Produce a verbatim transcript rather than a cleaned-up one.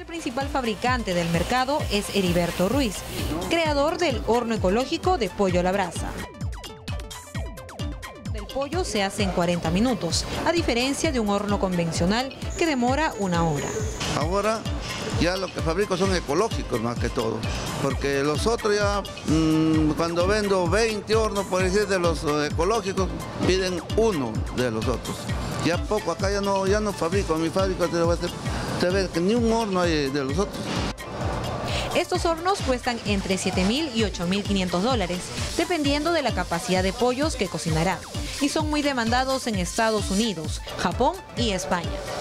El principal fabricante del mercado es Heriberto Ruiz, creador del horno ecológico de pollo a la brasa. El pollo se hace en cuarenta minutos, a diferencia de un horno convencional que demora una hora. Ahora ya lo que fabrico son ecológicos más que todo, porque los otros ya, mmm, cuando vendo veinte hornos, por decir, de los ecológicos, piden uno de los otros. Ya poco, acá ya no, ya no fabrico, mi fábrica te va a hacer, te ves que ni un horno hay de los otros. Estos hornos cuestan entre siete mil y ocho mil quinientos dólares, dependiendo de la capacidad de pollos que cocinará, y son muy demandados en Estados Unidos, Japón y España.